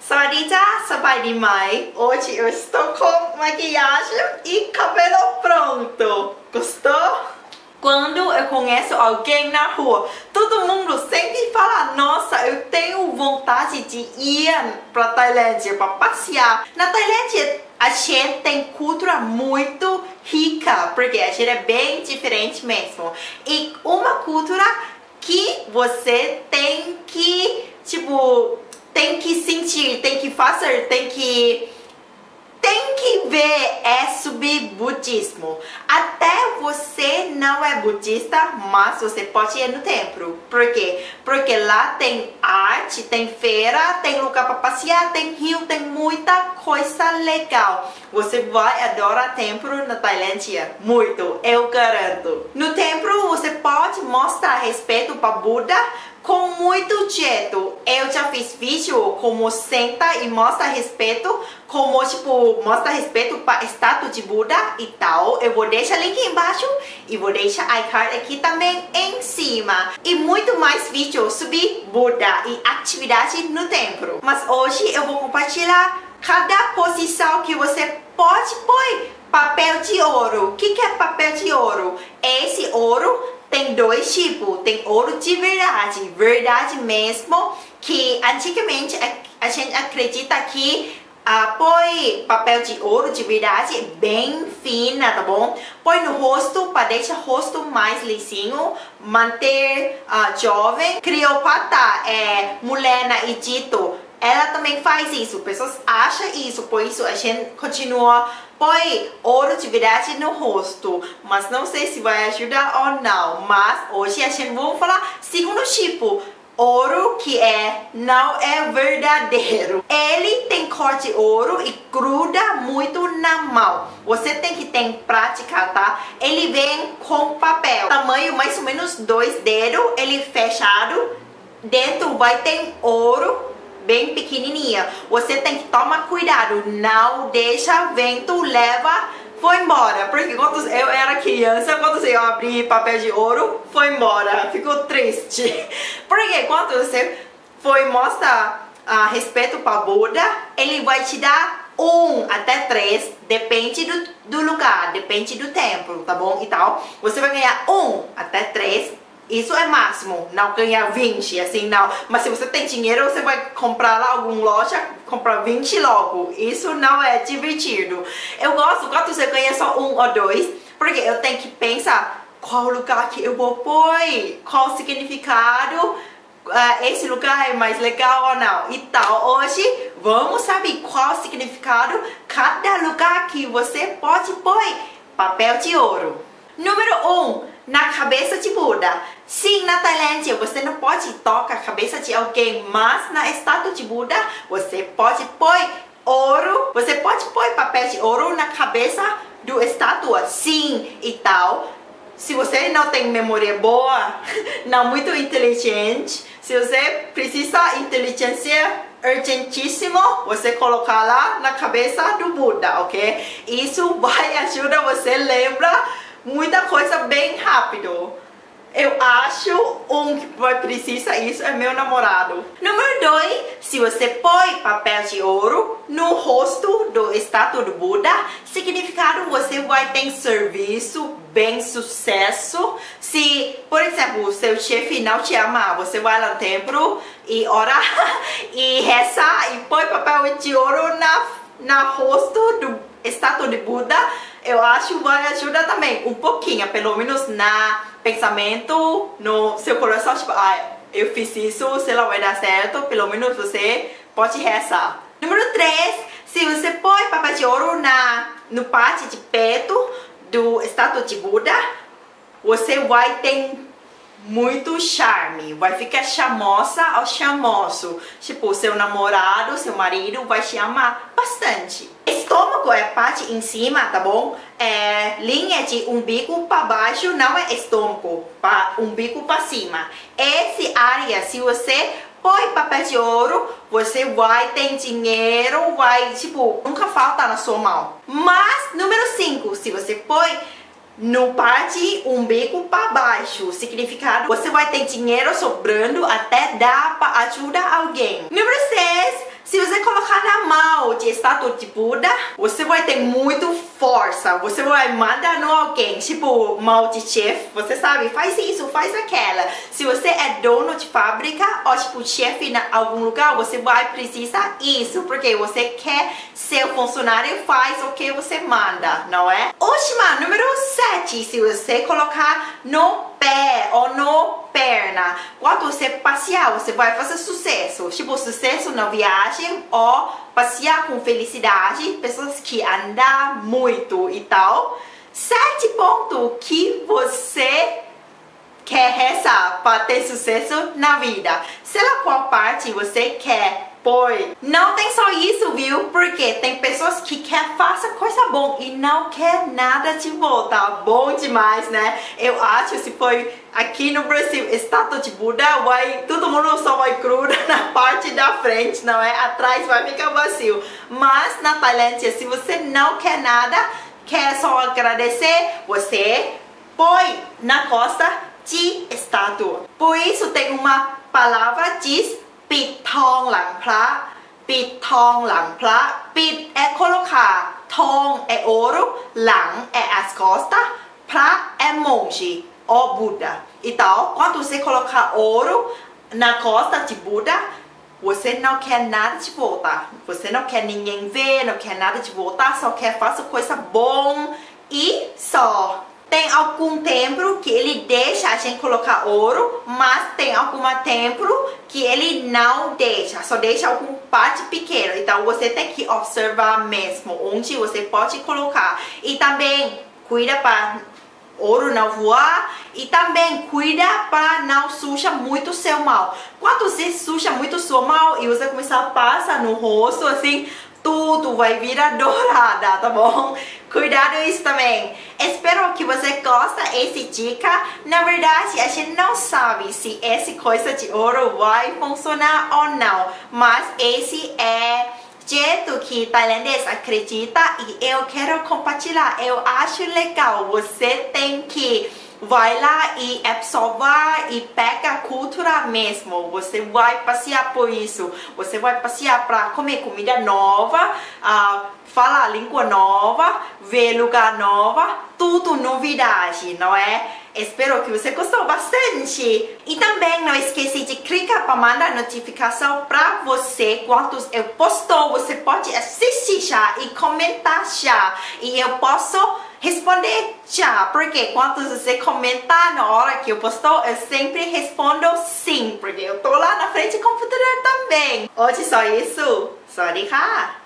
สวัสดีจ้าสบายดีไหม Hoje eu estou com maquiagem e cabelo pronto. Gostou? Quando eu conheço alguém na rua, todo mundo sempre fala: nossa, eu tenho vontade de ir para Tailândia para passear. Na Tailândia a gente tem cultura muito rica, porque a gente é bem diferente mesmo. E uma cultura que você tem que, tem que sentir, tem que fazer, tem que ver é sobre budismo. Até você não é budista, mas você pode ir no templo. Por quê? Porque lá tem arte, tem feira, tem lugar para passear, tem rio, tem muita coisa legal. Você vai adorar templo na Tailândia. Muito, eu garanto. No templo você pode mostrar respeito para Buda com muito jeito. Eu já fiz vídeo como senta e mostra respeito, como mostra respeito para a estátua de Buda e tal. Eu vou deixar link embaixo e vou deixar iCard aqui também em cima. E muito mais vídeos sobre Buda e atividade no templo. Mas hoje eu vou compartilhar cada posição que você pode pôr papel de ouro. O que é papel de ouro? Esse ouro tem dois tipos, tem ouro de verdade mesmo, que antigamente a gente acredita que põe papel de ouro de verdade bem fina, tá bom? Põe no rosto para deixar o rosto mais lisinho, manter jovem. Cleopatra, mulher na Egito, ela também faz isso, pessoas acham isso, por isso a gente continua põe ouro de verdade no rosto, mas não sei se vai ajudar ou não. Mas hoje a gente vai falar segundo tipo, ouro que não é verdadeiro. Ele tem cor de ouro e gruda muito na mão. Você tem que ter prática, tá? Ele vem com papel, tamanho mais ou menos 2 dedos, ele fechado. Dentro vai ter ouro bem pequenininha. Você tem que tomar cuidado, não deixa vento leva, foi embora. Porque quando eu era criança, quando eu abri papel de ouro, foi embora, ficou triste. Porque quando você foi mostrar respeito para Buda, ele vai te dar 1 até 3, depende do lugar, depende do templo, tá bom? E tal, você vai ganhar 1 até 3. Isso é máximo, não ganhar 20, assim não. Mas se você tem dinheiro, você vai comprar lá alguma loja, comprar 20 logo. Isso não é divertido. Eu gosto quando você ganha só 1 ou 2, porque eu tenho que pensar qual lugar que eu vou pôr, qual o significado, esse lugar é mais legal ou não. Então hoje vamos saber qual o significado cada lugar que você pode pôr papel de ouro. Número 1. Na cabeça de Buda. Sim, na Tailândia você não pode tocar a cabeça de alguém, mas na estátua de Buda você pode pôr ouro, você pode pôr papel de ouro na cabeça do estátua, sim, e tal. Se você não tem memória boa, não muito inteligente, se você precisa de inteligência urgentíssimo, você colocar lá na cabeça do Buda, ok? Isso vai ajudar você a lembrar muita coisa bem rápido. Eu acho que vai precisar isso é meu namorado. Número 2, se você põe papel de ouro no rosto do estátua do Buda, significado você vai ter serviço, bem sucesso. Se, por exemplo, seu chefe não te ama, você vai lá no templo e orar e rezar e põe papel de ouro na rosto do estátua de Buda. Eu acho que vai ajudar também um pouquinho, pelo menos na pensamento, no seu coração, eu fiz isso, sei lá, vai dar certo, pelo menos você pode rezar. Número 3, se você põe papel de ouro no parte de peito do estátua de Buda, você vai ter muito charme, vai ficar charmosa ou charmoso. Tipo, seu namorado, seu marido vai te amar bastante. Estômago é a parte em cima, tá bom? Linha de umbigo para baixo não é estômago, umbigo para cima. Essa área, se você põe papel de ouro, você vai ter dinheiro, nunca falta na sua mão. Mas, número 5, se você põe no parte umbigo para baixo, significado você vai ter dinheiro sobrando até dar para ajudar alguém. Número 6, Se você colocar na mão de estátua de Buda, você vai ter muito força. Você vai mandar no alguém, tipo mão de chefe. Você sabe, faz isso, faz aquela. Se você é dono de fábrica ou tipo chefe em algum lugar, você vai precisar isso. Porque você quer ser funcionário, faz o que você manda, não é? Última, número 7. Se você colocar no pé ou no perna, quando você passear, você vai fazer sucesso. Tipo, sucesso na viagem ou passear com felicidade. Pessoas que andam muito e tal. 7 pontos que você quer rezar para ter sucesso na vida. Sei lá qual parte você quer. Pois não tem só isso, viu? Porque tem pessoas que querem fazer coisa boa e não quer nada de volta. Bom demais, né? Eu acho que se foi aqui no Brasil, estátua de Buda, todo mundo só vai gruda na parte da frente, não é? Atrás vai ficar vazio. Mas na Tailândia, se você não quer nada, quer só agradecer, você põe na costa de estátua. Por isso tem uma palavra que diz ปิดทองหลังพระปิดทองหลังพระปิด é colocar ทอง é ouro หลัง é as costas พระ é monge ou Buda. Então, quando você colocar ouro na costa de Buda, você não quer nada de volta. Você não quer ninguém ver, não quer nada de voltar, só quer fazer coisa bom e só. Tem algum templo que ele deixa a gente colocar ouro, mas tem algum templo que ele não deixa, só deixa alguma parte pequena. Então você tem que observar mesmo onde você pode colocar. E também cuida para ouro não voar e também cuida para não sujar muito seu mão. Quando você suja muito sua mão e você começar a passar no rosto assim, tudo vai virar dourada, tá bom? Cuidado isso também. Espero que você goste dessa dica. Na verdade, a gente não sabe se essa coisa de ouro vai funcionar ou não. Mas esse é o jeito que tailandês acredita e eu quero compartilhar. Eu acho legal. Você tem que vai lá e absorver e pega a cultura mesmo. Você vai passear por isso. Você vai passear para comer comida nova, falar língua nova, ver lugar nova, tudo novidade, não é? Espero que você gostou bastante. E também não esqueça de clicar para mandar notificação para você quando eu postou. Você pode assistir já e comentar já. E eu posso responder já. Porque quando você comentar na hora que eu postou, eu sempre respondo sim. Porque eu tô lá na frente do computador também. Hoje só isso. Sawasdee ka.